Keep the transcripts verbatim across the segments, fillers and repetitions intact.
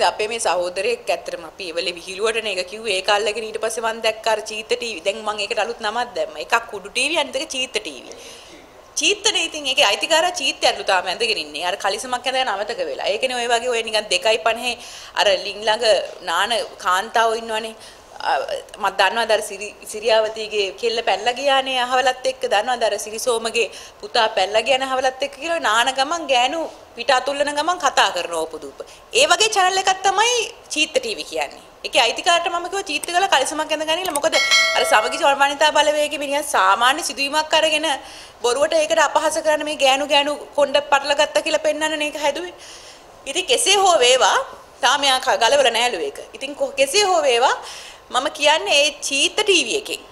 අපේ මේ සහෝදරයෙක් ඇත්තටම අපි ඒවලේ විහිළුවට නේ ඒක කිව්වේ ඒ කාලෙකින් ඊට පස්සේ මම දැක්ක අර චීත්ත ටීවී. දැන් මම ඒකට අලුත් නමක් දැම්මා. එකක් කුඩු ටීවී අනිත් එක චීත්ත ටීවී. චීත්තනේ ඉතින් ඒකේ අයිතිකාරයා චීත්තයලු තාම ඇඳගෙන ඉන්නේ. අර කලිසමක් ඇඳගෙන අමතක වෙලා. ඒකනේ ඔය වගේ ඔය නිකන් දෙකයි පනහේ අර ලිං ළඟ නාන කාන්තාවෝ ඉන්නවනේ. මම දන්නවද අර සිරියාවතීගේ කෙල්ල පැනලා ගියානේ අහවලත් එක්ක දන්නවද අර සිරිසෝමගේ පුතා පැනලා ගියානේ අහවලත් එක්ක කියලා නාන ගමන් ගෑනු පිට අතුල්ලන ගමන් කතා කරන ඕපදූප. ඒ වගේ channel එකක් තමයි චීත්ත ටීවී කියන්නේ. ඒකේ අයිතිකාරට මම කිව්වා චීත්ත ගාලා කලිසමක් ඇඳගෙන ඉන්න මොකද අර සමගි සම්මානිතා බලවේගයේ මිනිහා සාමාන්‍ය සිදුවීමක් අරගෙන බොරුවට ඒකට අපහාස කරන මේ ගෑනු ගෑනු කොණ්ඩ පටල ගත්තා කියලා පෙන්වන්න මේක හැදුවේ. ඉතින් කෙසේ හෝ වේවා තාමයා ගලවල නෑලු ඒක. ඉතින් කෙසේ හෝ වේවා මම කියන්නේ ඒ චීත්ත ටීවී එකෙන්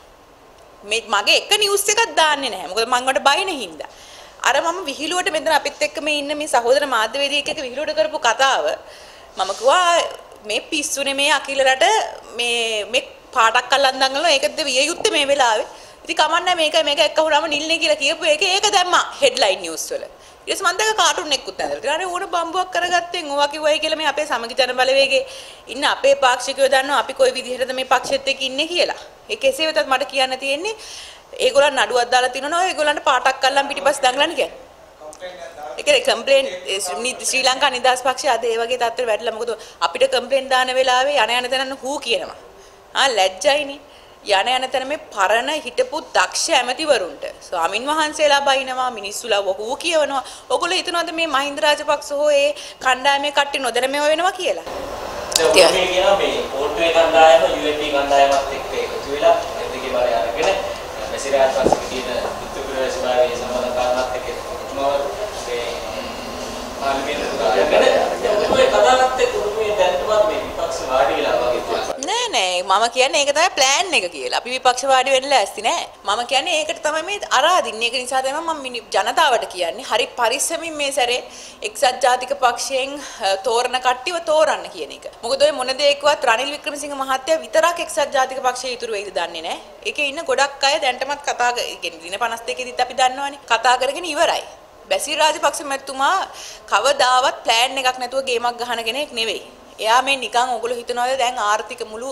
මේ මගේ එක නිවුස් එකක් දාන්නේ නැහැ. මොකද මම වලට බයින හින්දා. අර මම විහිළුවට මෙතන අපිත් එක්ක මේ ඉන්න මේ සහෝදර මාධ්‍යවේදියෙක් එක්ක විහිළුවට කරපු කතාව මම කිව්වා මේ පිස්සුනේ මේ අකිලලට මේ මේ පාටක් අල්ලන් දඟලනවා ඒකද විය යුත්තේ මේ වෙලාවේ. ඉතින් කමන්නේ මේක මේක එක්ක වුණාම නිල්නේ කියලා කියපු එක ඒක දැම්මා හෙඩ්ලයින් නිවුස් වල. ඊට පස්සේ මම දැක්ක කාටුන් එක්කුත් ඇඳලා. ඊට පස්සේ ඕන බම්බුවක් කරගත්තෙන් ඕවා කිව්වයි කියලා මේ අපේ සමගි ජන බලවේගයේ ඉන්න අපේ පාක්ෂිකයෝ දන්නවා අපි කොයි විදිහටද මේ පක්ෂෙත් එක්ක ඉන්නේ කියලා. ඒ කෙසේ වෙතත් මට කියන්න තියෙන්නේ ඒගොල්ලන් නඩුවක් දාලා තිනනවා ඒගොල්ලන්ට පාටක් අල්ලන් පිටිපස්ස දඟලන්න කියන්නේ. ඒ කියන්නේ කම්ප්ලේන් ශ්‍රී ලංකා නිදහස් පක්ෂය අද ඒ වගේ තත්ත්වෙට වැටලා මොකද අපිට කම්ප්ලේන් දාන වෙලාවේ යන යන තැනන්න හූ කියනවා. ආ ලැජ්ජයිනේ. යන යන තැන මේ පරණ හිටපු දක්ෂ ඇමතිවරුන්ට ස්වාමින් වහන්සේලා බයිනවා මිනිස්සුලා වහූ කියවනවා. ඔයගොල්ලෝ හිතනවාද මේ මහින්ද රාජපක්ෂ හෝ ඒ කණ්ඩායමේ කට්ටිය නොදැන මේව වෙනවා කියලා? දැන් ඔය කියනවා මේ ඕට්ටුවේ කණ්ඩායම යු එන් පී කණ්ඩායමත් එක්ක එකතු වෙලා දෙකේ බලය අරගෙන මෙසිරාජ් පක්ෂ කියන උතුරු සභාවේ සම්බන්ධතාවයත් එක්ක තුමාව මේ පාර්ලිමේන්තුවට අරගෙන ඔය කතාවත් එක්ක උතුමේ දැන්ටමත් මේ විපක්ෂ වාඩි වෙලා වගේ නෑ නෑ මම කියන්නේ ඒක තමයි ප්ලෑන් එක කියලා. අපි විපක්ෂ වාඩි වෙන්න ලෑස්ති නෑ. මම කියන්නේ ඒකට තමයි මේ අරාදින්නේ. ඒක නිසා තමයි මම ජනතාවට කියන්නේ හරි පරිස්සමින් මේ සැරේ එක්සත් ජාතික පක්ෂයෙන් තෝරන කට්ටියව තෝරන්න කියන එක. මොකද ඔය මොන දෙයක්වත් රනිල් වික්‍රමසිංහ මහත්තයා විතරක් එක්සත් ජාතික පක්ෂයේ ඉතුරු වෙයිද දන්නේ නෑ. ඒකේ ඉන්න ගොඩක් අය දැන්ටමත් කතා කියන්නේ දින පනස් දෙකෙදිත් අපි දන්නවනේ. කතා කරගෙන ඉවරයි. බැසිල් රාජපක්ෂ මැතිතුමා කවදාවත් ප්ලෑන් එකක් නැතුව ගේමක් ගහන කෙනෙක් නෙවෙයි. එයා මේ නිකන් ඔයගොල්ලෝ හිතනවාද දැන් ආර්ථික මුළු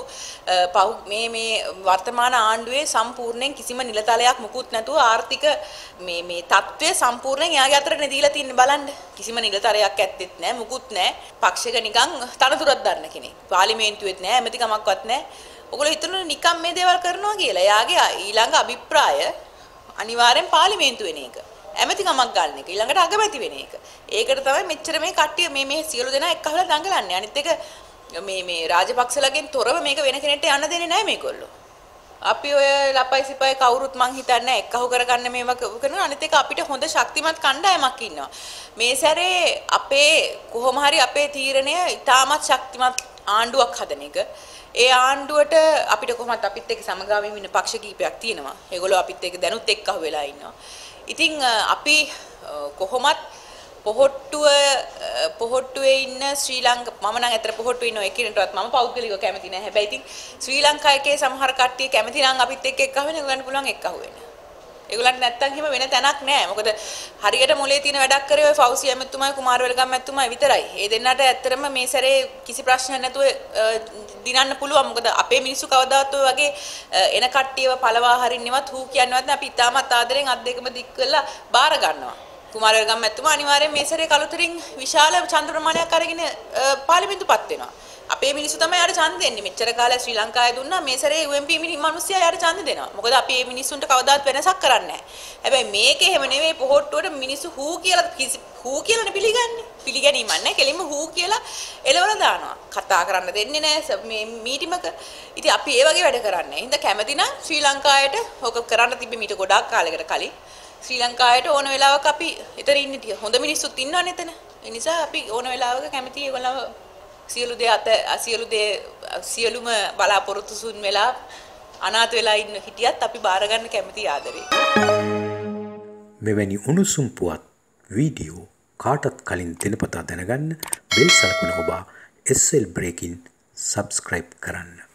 මේ මේ වර්තමාන ආණ්ඩුවේ සම්පූර්ණයෙන් කිසිම නිලතලයක් මුකුත් නැතුව ආර්ථික මේ මේ තත්ත්වය සම්පූර්ණයෙන් එයාගේ අතරනේ දීලා තින්නේ බලන්න. කිසිම නිලතරයක් ඇත්තෙත් නැහැ මුකුත් නැහැ. පක්ෂයක නිකන් තනතුරක් ගන්න කෙනෙක්. පාර්ලිමේන්තුවෙත් නැහැ ඇමතිකමක්වත් නැහැ. ඔයගොල්ලෝ හිතනවා නිකන් මේ දේවල් කරනවා කියලා. එයාගේ ඊළඟ අභිප්‍රාය අනිවාර්යෙන් පාර්ලිමේන්තු වෙන එක. ඇමතිකමක් ගන්න එක ඊළඟට අගමැති වෙන එක. ඒකට තමයි මෙච්චර මේ කට්ටිය මේ මේ සියලු දෙනා එක්කහලා දඟලන්නේ. අනිත් එක මේ මේ රාජපක්ෂලගෙන් තොරව මේක වෙන කෙනෙක්ට යන්න දෙන්නේ නැහැ මේගොල්ලෝ. අපි ඔය ලපයි සිපයි කවුරුත් මං හිතන්නේ එක්කහුව කරගන්න මේවා කරනවා. අනිත් එක අපිට හොඳ ශක්තිමත් කණ්ඩායමක් ඉන්නවා. මේ සැරේ අපේ කොහොම හරි අපේ තීරණය ඉතාමත් ශක්තිමත් ආණ්ඩුවක් හදන එක. ඒ ආණ්ඩුවට අපිට කොහොමත් අපිත් එක්ක සමගාමීව ඉන්න පක්ෂ කීපයක් තියෙනවා. ඒගොල්ලෝ අපිත් එක්ක දැනුත් එක්කහුව වෙලා ඉන්නවා. ඉතින් අපි කොහොමත් පොහොට්ටුව පොහොට්ටුවේ ඉන්න ශ්‍රී ලංක මම නම් අතර පොහොට්ටුවේ ඉන්න එකිනෙකටවත් මම පෞද්ගලිකව කැමති නැහැ. හැබැයි ඉතින් ශ්‍රී ලංකාවේ සමහර කට්ටිය කැමති නම් අපිත් එක්ක එක්කහුව වෙන ඒගොල්ලන්ට පුළුවන් එක්කහුව වෙන්න. ඒගොල්ලන්ට නැත්තම් හිම වෙන තැනක් නැහැ. මොකද හරියට මොලේ තියෙන වැඩක් කරේ ඔය ෆෞසි ඇමතුමයි කුමාරවැලගම් ඇමතුමයි විතරයි. ඒ දෙන්නාට ඇත්තටම මේ සැරේ කිසි ප්‍රශ්නයක් නැතුව දිනන්න පුළුවන්. මොකද අපේ මිනිස්සු කවදාවත් ඔය වගේ එන කට්ටියව පළවා හරින්නවත් හූ කියන්නවත් නැහැ. අපි ඉතාමත් ආදරෙන් අත් දෙකම දික් කරලා බාර ගන්නවා. කුමාරවැලගම් ඇමතුමා අනිවාර්යෙන් මේ සැරේ කලුතරින් විශාල ඡන්ද ප්‍රමාණයක් අරගෙන පාර්ලිමේන්තුපත් වෙනවා. අපේ මිනිස්සු තමයි යාට ඡන්ද දෙන්නේ. මෙච්චර කාලයක් ශ්‍රී ලංකාවේ දුන්නා මේ සැරේ යු එන් පී මිනිස්සුයා යාට ඡන්ද දෙනවා. මොකද අපි මේ මිනිස්සුන්ට කවදාවත් වෙනසක් කරන්නේ නැහැ. හැබැයි මේකේ එහෙම නෙවෙයි පොහොට්ටුවට මිනිස්සු හූ කියලා හූ කියලානේ පිළිගන්නේ. පිළිගැනීමක් නැහැ. කෙලින්ම හූ කියලා එලවල දානවා. කතා කරන්න දෙන්නේ නැහැ මේ මීටිමක. ඉතින් අපි ඒ වගේ වැඩ කරන්නේ. හින්දා කැමති නම් ශ්‍රී ලංකාවට ඔක කරන්න තිබ්බේ මීට ගොඩාක් කාලයකට කලින්. ශ්‍රී ලංකාවට ඕන වෙලාවක අපි ඊතර ඉන්නේ හොඳ මිනිස්සුත් ඉන්නවනේ එතන. ඒ නිසා අපි ඕන වෙලාවක කැමති ඒගොල්ලෝ සියලු දේ අත සියලු දේ සියලුම බලාපොරොත්තු සුන් වෙලා අනාථ වෙලා ඉන්න හිටියත් අපි බාර ගන්න කැමති ආදරේ. මෙවැනි උණුසුම් පුවත් වීඩියෝ කාටත් කලින් දිනපතා දැනගන්න බෙල් සලකුණ ඔබ එස් එල් බ්‍රේකින් සබ්ස්ක්‍රයිබ් කරන්න.